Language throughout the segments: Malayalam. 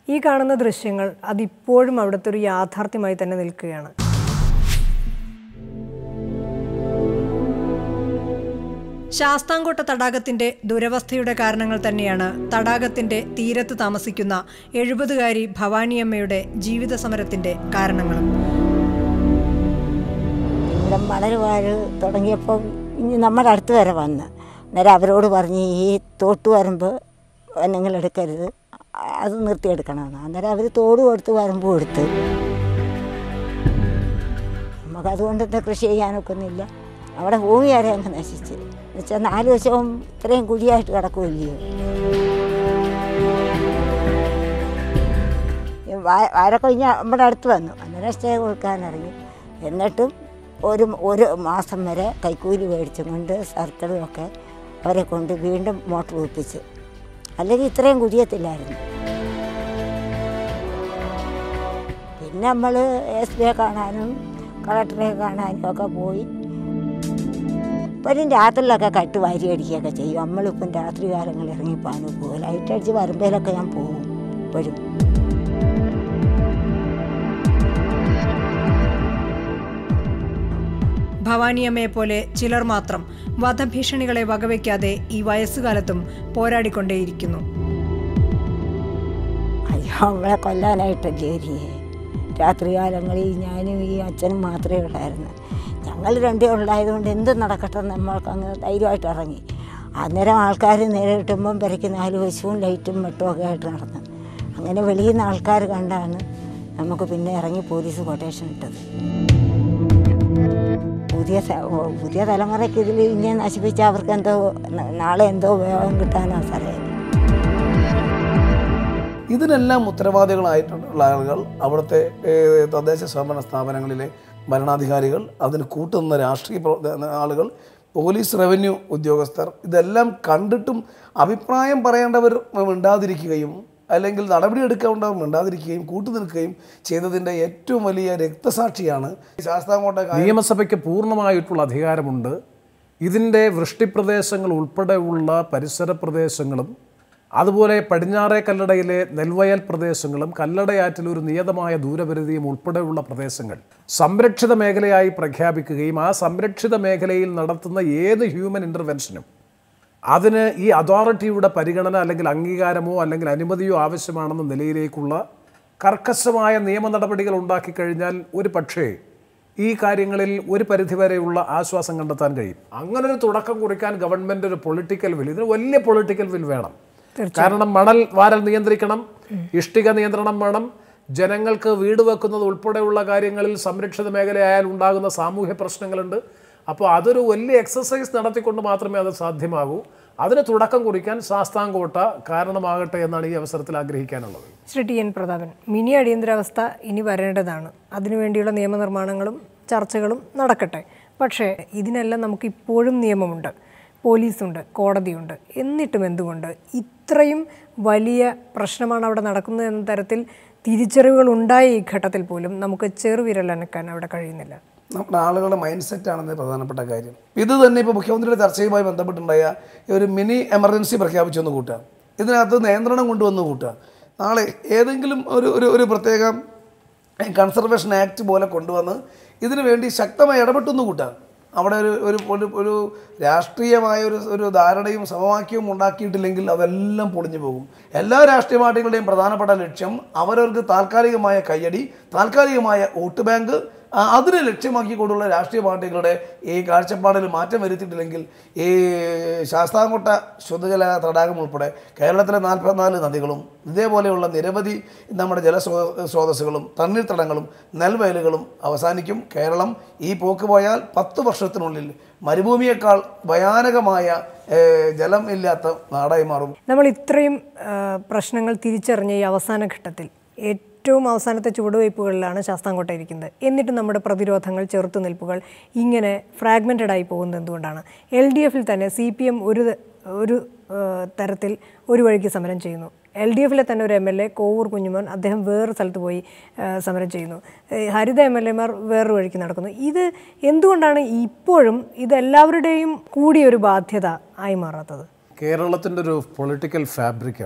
ഈ കാണുന്ന ദൃശ്യങ്ങൾ അതിപ്പോഴും അവിടുത്തെ ഒരു യാഥാർത്ഥ്യമായി തന്നെ നിൽക്കുകയാണ്. ശാസ്താംകോട്ട തടാകത്തിന്റെ ദുരവസ്ഥയുടെ കാരണങ്ങൾ തന്നെയാണ് തടാകത്തിന്റെ തീരത്ത് താമസിക്കുന്ന 70-കാരി ഭവാനിയമ്മയുടെ ജീവിത സമരത്തിന്റെ കാരണങ്ങളും. ഇവിടെ മണൽ വാര് തുടങ്ങിയപ്പോൾ ഇനി നമ്മുടെ അടുത്ത് വരെ വന്ന് അന്നേരം അവരോട് പറഞ്ഞ് ഈ തോട്ട് വരുമ്പോൾ നിങ്ങൾ എടുക്കരുത്, അത് നിർത്തിയെടുക്കണമെന്ന്. അന്നേരം അവർ തോട് കൊടുത്ത് വരുമ്പോൾ കൊടുത്ത് നമുക്കതുകൊണ്ട് കൃഷി ചെയ്യാനൊക്കുന്നില്ല. അവിടെ ഭൂമി വരെ അങ്ങ് നശിച്ച് എന്നുവെച്ചാൽ 4 വർഷവും ഇത്രയും കുഴിയായിട്ട് കിടക്കുമല്ലയോ. വാരക്കൊഴിഞ്ഞ് നമ്മുടെ അടുത്ത് വന്നു. അന്നേരം സ്റ്റേ കൊടുക്കാനിറങ്ങി. എന്നിട്ടും ഒരു മാസം വരെ കൈക്കൂലി മേടിച്ചും കൊണ്ട് സർക്കിളുമൊക്കെ അവരെ കൊണ്ട് വീണ്ടും മോട്ടർ ഒപ്പിച്ച്, അല്ലെങ്കിൽ ഇത്രയും കുഴിയത്തില്ലായിരുന്നു. പിന്നെ നമ്മൾ SPയെ കാണാനും കളക്ടറെ കാണാനും ഒക്കെ പോയി. ഇപ്പോഴും രാത്രിയിലൊക്കെ കട്ട് വാരി അടിക്കുകയൊക്കെ ചെയ്യും. നമ്മളിപ്പം രാത്രി കാലങ്ങളിൽ ഇറങ്ങിപ്പോകാനും പോകും. ലൈറ്റ് അടിച്ച് വരുമ്പോഴൊക്കെ ഞാൻ പോകും. ഇപ്പോഴും ഭവാനിയമ്മയെ പോലെ ചിലർ മാത്രം വധഭീഷണികളെ വകവയ്ക്കാതെ ഈ വയസ്സുകാലത്തും പോരാടിക്കൊണ്ടേയിരിക്കുന്നു. അയ്യോ, നമ്മളെ കൊല്ലാനായിട്ടല്ലേ വരികയെ. രാത്രികാലങ്ങളിൽ ഞാനും ഈ അച്ഛനും മാത്രമേ ഉള്ളായിരുന്നു. ഞങ്ങൾ രണ്ടേ ഉണ്ടായതുകൊണ്ട് എന്ത് നടക്കട്ടെ നമ്മൾക്ക് അങ്ങ് ധൈര്യമായിട്ട് ഇറങ്ങി. അന്നേരം ആൾക്കാർ നേരെ കിട്ടുമ്പം പെരയ്ക്ക് 4 വശവും ലൈറ്റും വെട്ടും ഒക്കെ ആയിട്ട് നടന്നു. അങ്ങനെ വെളിയിൽ നിന്ന് ആൾക്കാർ കണ്ടാണ് നമുക്ക് പിന്നെ ഇറങ്ങി പോലീസ് കൊട്ടേഷൻ ഇട്ടത്. പുതിയ തലമുറയ്ക്ക് ഇതിൽ ഇങ്ങനെ നശിപ്പിച്ചാൽ അവർക്ക് എന്തോ നാളെ എന്തോ ഉപയോഗം കിട്ടാനാണ് സാറേ. ഇതിനെല്ലാം ഉത്തരവാദികളായിട്ടുള്ള ആളുകൾ അവിടുത്തെ തദ്ദേശ സ്വയംഭരണ സ്ഥാപനങ്ങളിലെ ഭരണാധികാരികൾ, അതിന് കൂട്ടുന്ന രാഷ്ട്രീയ ആളുകൾ, പോലീസ്, റവന്യൂ ഉദ്യോഗസ്ഥർ, ഇതെല്ലാം കണ്ടിട്ടും അഭിപ്രായം പറയേണ്ടവർ മിണ്ടാതിരിക്കുകയും അല്ലെങ്കിൽ നടപടിയെടുക്കേണ്ടവർ മിണ്ടാതിരിക്കുകയും കൂട്ടുനിൽക്കുകയും ചെയ്തതിൻ്റെ ഏറ്റവും വലിയ രക്തസാക്ഷിയാണ് ശാസ്താംകോട്ട. നിയമസഭയ്ക്ക് പൂർണ്ണമായിട്ടുള്ള അധികാരമുണ്ട്. ഇതിൻ്റെ വൃഷ്ടിപ്രദേശങ്ങൾ ഉൾപ്പെടെയുള്ള പരിസര പ്രദേശങ്ങളും അതുപോലെ പടിഞ്ഞാറേ കല്ലടയിലെ നെൽവയൽ പ്രദേശങ്ങളും കല്ലടയാറ്റിൽ ഒരു നിയതമായ ദൂരപരിധിയും ഉൾപ്പെടെയുള്ള പ്രദേശങ്ങൾ സംരക്ഷിത മേഖലയായി പ്രഖ്യാപിക്കുകയും ആ സംരക്ഷിത മേഖലയിൽ നടത്തുന്ന ഏത് ഹ്യൂമൻ ഇൻ്റർവെൻഷനും അതിന് ഈ അതോറിറ്റിയുടെ പരിഗണന അല്ലെങ്കിൽ അംഗീകാരമോ അല്ലെങ്കിൽ അനുമതിയോ ആവശ്യമാണെന്ന നിലയിലേക്കുള്ള കർക്കശമായ നിയമ നടപടികൾ ഉണ്ടാക്കിക്കഴിഞ്ഞാൽ ഒരു പക്ഷേ ഈ കാര്യങ്ങളിൽ ഒരു പരിധിവരെയുള്ള ആശ്വാസം കണ്ടെത്താൻ കഴിയും. അങ്ങനൊരു തുടക്കം കുറിക്കാൻ ഗവൺമെൻറ് ഒരു പൊളിറ്റിക്കൽ വിൽ, ഇതിന് വലിയ പൊളിറ്റിക്കൽ വിൽ വേണം. കാരണം മണൽ വാരൽ നിയന്ത്രിക്കണം, ഇഷ്ടിക നിയന്ത്രണം വേണം, ജനങ്ങൾക്ക് വീട് വെക്കുന്നത് ഉൾപ്പെടെയുള്ള കാര്യങ്ങളിൽ സംരക്ഷിത മേഖലയായാൽ ഉണ്ടാകുന്ന സാമൂഹ്യ പ്രശ്നങ്ങളുണ്ട്. അപ്പോൾ അതൊരു വലിയ എക്സസൈസ് നടത്തിക്കൊണ്ട് മാത്രമേ അത് സാധ്യമാകൂ. അതിന് തുടക്കം കുറിക്കാൻ ശാസ്താംകോട്ട കാരണമാകട്ടെ എന്നാണ് ഈ അവസരത്തിൽ ആഗ്രഹിക്കാനുള്ളത്. Shri T N Prathapan, mini അടിയന്തരാവസ്ഥ ഇനി വരേണ്ടതാണ്. അതിനുവേണ്ടിയുള്ള നിയമനിർമ്മാണങ്ങളും ചർച്ചകളും നടക്കട്ടെ. പക്ഷേ ഇതിനെല്ലാം നമുക്ക് ഇപ്പോഴും നിയമമുണ്ട്, പോലീസുണ്ട്, കോടതിയുണ്ട്. എന്നിട്ടും എന്തുകൊണ്ട് ഇത്രയും വലിയ പ്രശ്നമാണ് അവിടെ നടക്കുന്നത് എന്ന തരത്തിൽ തിരിച്ചറിവുകൾ ഉണ്ടായ ഈ ഘട്ടത്തിൽ പോലും നമുക്ക് ചെറുവിരലനക്കാൻ അവിടെ കഴിയുന്നില്ല? നമ്മുടെ ആളുകളുടെ മൈൻഡ് സെറ്റാണെന്ന് പ്രധാനപ്പെട്ട കാര്യം. ഇത് തന്നെ ഇപ്പോൾ മുഖ്യമന്ത്രിയുടെ ചർച്ചയുമായി ബന്ധപ്പെട്ടുണ്ടായ ഒരു മിനി എമർജൻസി പ്രഖ്യാപിച്ചൊന്ന് കൂട്ടുക, ഇതിനകത്ത് നിയന്ത്രണം കൊണ്ടുവന്ന് കൂട്ടുക. നാളെ ഏതെങ്കിലും ഒരു പ്രത്യേക കൺസർവേഷൻ ആക്ട് പോലെ കൊണ്ടുവന്ന് ഇതിനു വേണ്ടി ശക്തമായി ഇടപെട്ടൊന്ന് കൂട്ടുക. അവിടെ ഒരു രാഷ്ട്രീയമായ ഒരു ധാരണയും സമവാക്യവും ഉണ്ടാക്കിയിട്ടില്ലെങ്കിൽ അതെല്ലാം പൊളിഞ്ഞു പോകും. എല്ലാ രാഷ്ട്രീയ പാർട്ടികളുടെയും പ്രധാനപ്പെട്ട ലക്ഷ്യം അവരവർക്ക് താൽക്കാലികമായ കയ്യടി, താൽക്കാലികമായ വോട്ട് ബാങ്ക്, അതിനെ ലക്ഷ്യമാക്കിക്കൊണ്ടുള്ള രാഷ്ട്രീയ പാർട്ടികളുടെ ഈ കാഴ്ചപ്പാടിൽ മാറ്റം വരുത്തിയിട്ടില്ലെങ്കിൽ ഈ ശാസ്താംകോട്ട ശുദ്ധജല തടാകം ഉൾപ്പെടെ കേരളത്തിലെ 44 നദികളും ഇതേപോലെയുള്ള നിരവധി നമ്മുടെ ജലസ്രോതസ്സുകളും തണ്ണീർത്തടങ്ങളും നെൽവയലുകളും അവസാനിക്കും. കേരളം ഈ പോക്ക് പോയാൽ 10 വർഷത്തിനുള്ളിൽ മരുഭൂമിയേക്കാൾ ഭയാനകമായ ജലം ഇല്ലാത്ത നാടായി മാറും. നമ്മൾ ഇത്രയും പ്രശ്നങ്ങൾ തിരിച്ചറിഞ്ഞ ഈ അവസാന ഘട്ടത്തിൽ ഏറ്റവും അവസാനത്തെ ചുവടുവയ്പ്പുകളിലാണ് ശാസ്താംകോട്ട ഇരിക്കുന്നത്. എന്നിട്ട് നമ്മുടെ പ്രതിരോധങ്ങൾ, ചെറുത്തുനിൽപ്പുകൾ ഇങ്ങനെ ഫ്രാഗ്മെൻറ്റഡ് ആയി പോകുന്നത് എന്തുകൊണ്ടാണ്? LDFിൽ തന്നെ CPM ഒരു തരത്തിൽ ഒരു വഴിക്ക് സമരം ചെയ്യുന്നു. LDFിലെ തന്നെ ഒരു MLA കോവൂർ കുഞ്ഞുമോൻ, അദ്ദേഹം വേറൊരു സ്ഥലത്ത് പോയി സമരം ചെയ്യുന്നു. ഹരിത MLAമാർ വേറൊരു വഴിക്ക് നടക്കുന്നു. ഇത് എന്തുകൊണ്ടാണ് ഇപ്പോഴും ഇതെല്ലാവരുടെയും കൂടിയൊരു ബാധ്യത ആയി മാറാത്തത്? കേരളത്തിൻ്റെ ഒരു പൊളിറ്റിക്കൽ ഫാബ്രിക്കാണ്.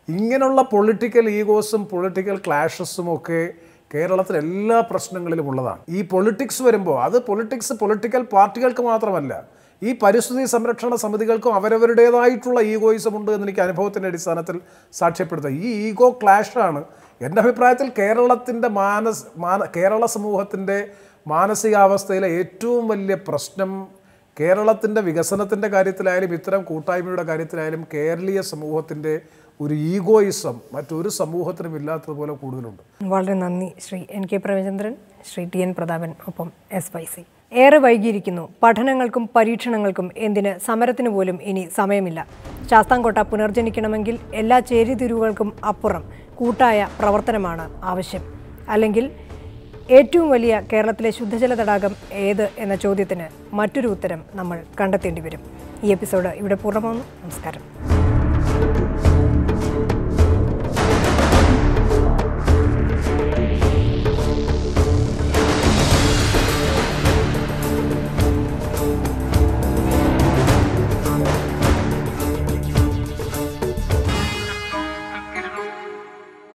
ഇങ്ങനെയുള്ള പൊളിറ്റിക്കൽ ഈഗോസും പൊളിറ്റിക്കൽ ക്ലാഷസും ഒക്കെ കേരളത്തിലെ എല്ലാ പ്രശ്നങ്ങളിലും ഉള്ളതാണ്. ഈ പൊളിറ്റിക്സ് വരുമ്പോൾ അത് പൊളിറ്റിക്കൽ പാർട്ടികൾക്ക് മാത്രമല്ല, ഈ പരിസ്ഥിതി സംരക്ഷണ സമിതികൾക്കും അവരവരുടേതായിട്ടുള്ള ഈഗോയിസം ഉണ്ട് എന്ന് എനിക്ക് അനുഭവത്തിൻ്റെ അടിസ്ഥാനത്തിൽ സാക്ഷ്യപ്പെടുത്തുക. ഈ ഈഗോ ക്ലാഷാണ് എൻ്റെ അഭിപ്രായത്തിൽ കേരളത്തിൻ്റെ കേരള സമൂഹത്തിൻ്റെ മാനസികാവസ്ഥയിലെ ഏറ്റവും വലിയ പ്രശ്നം. കേരളത്തിൻ്റെ വികസനത്തിൻ്റെ കാര്യത്തിലായാലും ഇത്തരം കൂട്ടായ്മയുടെ കാര്യത്തിലായാലും കേരളീയ സമൂഹത്തിൻ്റെ ഒരു ഈഗോയിസം മറ്റൊരു സമൂഹത്തിനും ഇല്ലാത്തതുപോലെ കൂടുതലുണ്ട്. വളരെ നന്ദി ശ്രീ NK പ്രേമചന്ദ്രൻ, ശ്രീ TN പ്രതാപൻ, ഒപ്പം SYC. ഏറെ വൈകിയിരിക്കുന്നു. പഠനങ്ങൾക്കും പരീക്ഷണങ്ങൾക്കും എന്തിന് സമരത്തിന് പോലും ഇനി സമയമില്ല. ശാസ്താംകോട്ട പുനർജനിക്കണമെങ്കിൽ എല്ലാ ചേരിതിരിവുകൾക്കും അപ്പുറം കൂട്ടായ പ്രവർത്തനമാണ് ആവശ്യം. അല്ലെങ്കിൽ ഏറ്റവും വലിയ കേരളത്തിലെ ശുദ്ധജല തടാകം ഏത് എന്ന ചോദ്യത്തിന് മറ്റൊരു ഉത്തരം നമ്മൾ കണ്ടെത്തേണ്ടി വരും. ഈ എപ്പിസോഡ് ഇവിടെ പൂർണ്ണമാകുന്നു. നമസ്കാരം.